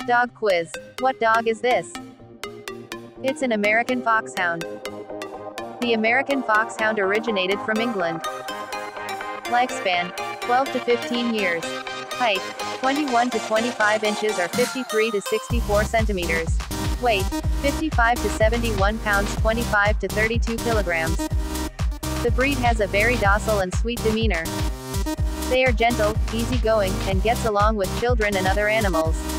Dog quiz. What dog is this? It's an American foxhound. The American foxhound originated from England. Lifespan, 12 to 15 years. Height, 21 to 25 inches or 53 to 64 centimeters. Weight, 55 to 71 pounds 25 to 32 kilograms. The breed has a very docile and sweet demeanor. They are gentle, easygoing, and gets along with children and other animals.